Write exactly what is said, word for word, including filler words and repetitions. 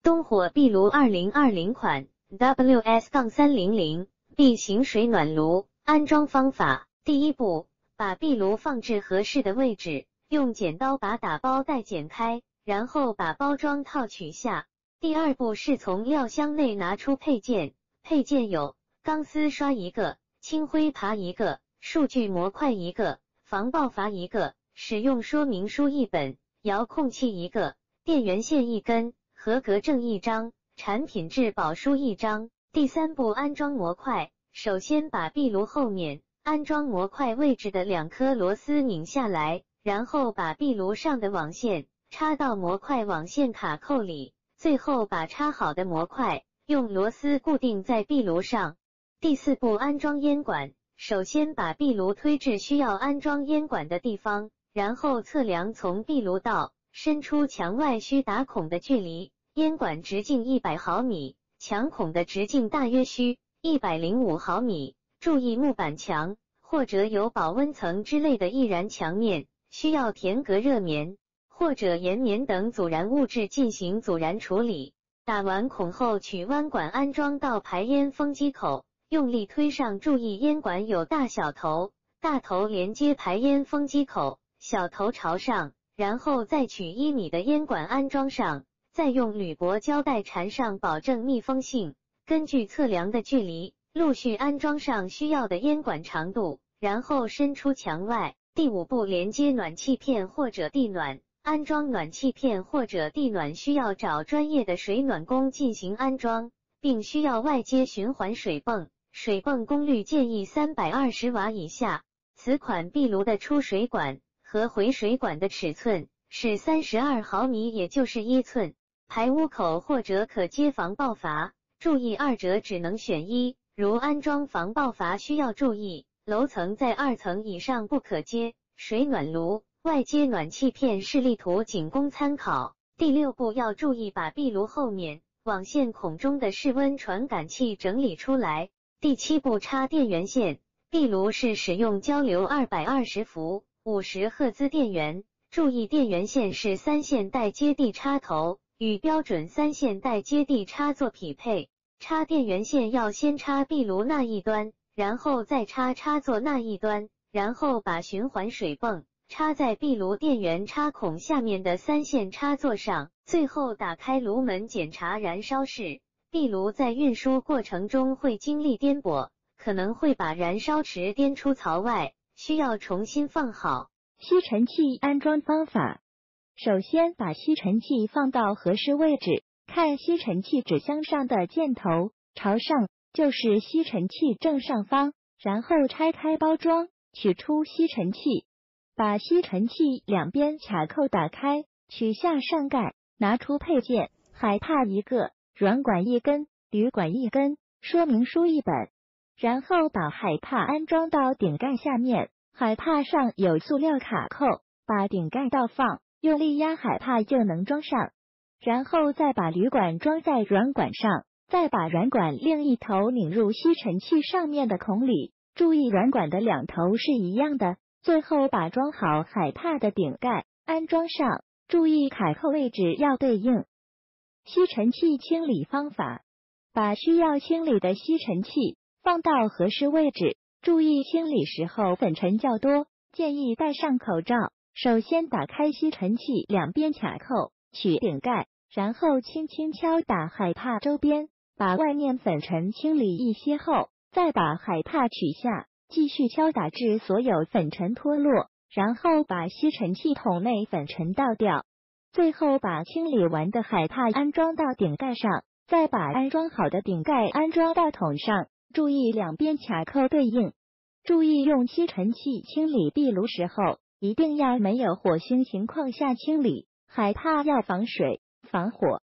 东火壁炉二零二零款 W S 三零零 B 型水暖炉。安装方法：第一步，把壁炉放置合适的位置，用剪刀把打包袋剪开，然后把包装套取下。第二步是从料箱内拿出配件，配件有钢丝刷一个、轻灰爬一个、数据模块一个、防爆阀一个、使用说明书一本、遥控器一个、电源线一根、合格证一张、产品质保书一张。第三步，安装模块。首先把壁炉后面安装模块位置的两颗螺丝拧下来，然后把壁炉上的网线插到模块网线卡扣里，最后把插好的模块用螺丝固定在壁炉上。第四步，安装烟管。首先把壁炉推至需要安装烟管的地方，然后测量从壁炉到伸出墙外需打孔的距离，烟管直径一百毫米，墙孔的直径大约需一百零五毫米。注意木板墙或者有保温层之类的易燃墙面，需要填隔热棉或者岩棉等阻燃物质进行阻燃处理。打完孔后，取弯管安装到排烟风机口，用力推上，注意烟管有大小头，大头连接排烟风机口，小头朝上，然后再取一米的烟管安装上，再用铝箔胶带缠上，保证密封性。根据测量的距离，陆续安装上需要的烟管长度，然后伸出墙外。第五步，连接暖气片或者地暖。安装暖气片或者地暖需要找专业的水暖工进行安装，并需要外接循环水泵，水泵功率建议三百二十瓦以下。此款壁炉的出水管和回水管的尺寸是三十二毫米，也就是一寸。排污口或者可接防爆阀，注意二者只能选一，如安装防爆阀需要注意，楼层在二层以上不可接。水暖炉外接暖气片示例图仅供参考。第六步，要注意把壁炉后面网线孔中的室温传感器整理出来。第七步，插电源线。壁炉是使用交流二百二十伏五十赫兹电源，注意电源线是三线带接地插头，与标准三线带接地插座匹配。插电源线要先插壁炉那一端，然后再插插座那一端，然后把循环水泵插在壁炉电源插孔下面的三线插座上，最后打开炉门检查燃烧室。壁炉在运输过程中会经历颠簸，可能会把燃烧池颠出槽外，需要重新放好。 吸尘器安装方法：首先把吸尘器放到合适位置，看吸尘器纸箱上的箭头朝上，就是吸尘器正上方，然后拆开包装，取出吸尘器，把吸尘器两边卡扣打开，取下上盖，拿出配件，海帕一个，软管一根，铝管一根，说明书一本，然后把海帕安装到顶盖下面，海帕上有塑料卡扣，把顶盖倒放，用力压海帕就能装上，然后再把铝管装在软管上，再把软管另一头拧入吸尘器上面的孔里，注意软管的两头是一样的，最后把装好海帕的顶盖安装上，注意卡扣位置要对应。吸尘器清理方法：把需要清理的吸尘器放到合适位置，注意清理时候粉尘较多，建议戴上口罩。首先打开吸尘器两边卡扣，取顶盖，然后轻轻敲打海帕周边，把外面粉尘清理一些后，再把海帕取下，继续敲打至所有粉尘脱落，然后把吸尘器桶内粉尘倒掉，最后把清理完的海帕安装到顶盖上，再把安装好的顶盖安装到桶上，注意两边卡扣对应。注意用吸尘器清理壁炉时候，一定要没有火星情况下清理，海帕要防水、防火、